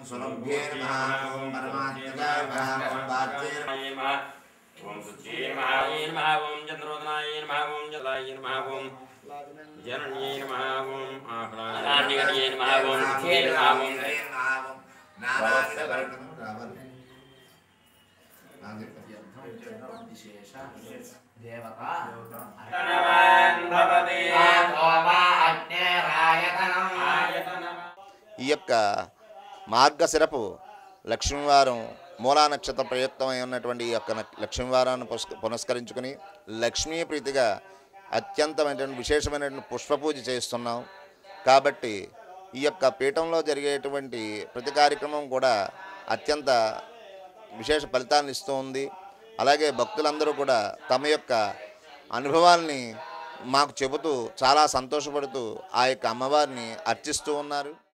स्वरूभ्ये नमः ओम परमात्मजाय नमः ओम वाच्ये नमः ओम सुच्ये नमः ओम चंद्रोदनाय नमः ओम जलाय नमः ओम जनन्ये नमः ओम आह्लादनाय नमः ओम सुच्ये नमः ओम नारायण रावण विशेष देवता ఈ యొక్క మార్గశిరపు లక్ష్మీవారం మూలా నక్షత్ర ప్రయుక్తమై ఉన్నటువంటి ఈ యొక్క లక్ష్మీవారాన్ని పునస్కరించుకుని లక్ష్మీ ప్రీతిగా అత్యంతమైనటువంటి విశేషమైనటువంటి పుష్పపూజ చేస్తున్నాం. కాబట్టి ఈ యొక్క పీఠంలో జరిగేటువంటి ప్రతి కార్యక్రమం కూడా అత్యంత విశేష ఫలితాలను ఇస్తూ ఉంది. అలాగే భక్తులందరూ కూడా తమ యొక్క అనుభవాల్ని మాకు చెబుతూ చాలా సంతోషపడుతూ ఆ యొక్క అమ్మవారిని అర్చిస్తూ ఉన్నారు.